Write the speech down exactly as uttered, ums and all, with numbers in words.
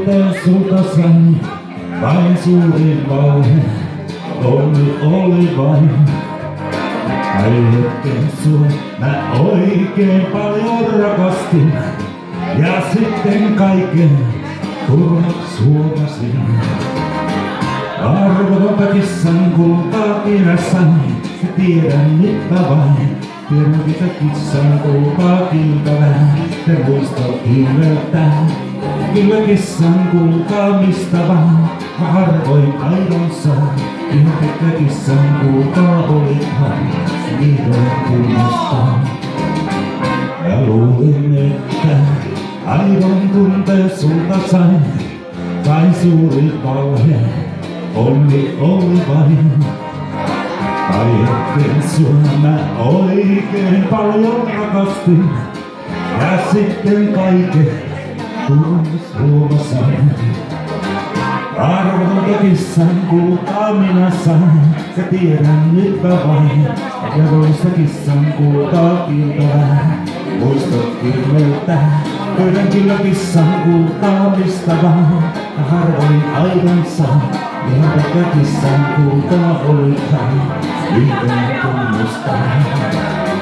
kuten sulta sain, vain suurin valhe oli, oli vain. Ai hetken sua mä oikein paljon rakastin, ja sitten kaiken turhaksi huomasin. Arvotonta kissan kultaa minä sain, se tiedän nyt mä vain. Tiedän mitä kissan kultaa kiiltävää, te muistot himmeltää. Kyllä kissan kultaa mistä vaan, mä harvoin aidon saan. Ihan pitkä kissan kultaa olithan, vihdoin tunnustaa. Mä luulin, että aidon tunteen sulta sain, vain suuri valhe, onni oli vain. Ajattelen sua mä oikein paljon rakastin, ja sitten kaiken turhas huomasin. Arvotonta kissan kultaa minä sain, se tiedän nyt mä vain. Ja toista kissan kultaa kiiltävää, muistot himmeltää. Tiedän kyllä kissan kultaa mistä vaan, ja harvoin aivan saan. Ihan pelkkä kissan kultaa olithan, vihdoin tunnustaa.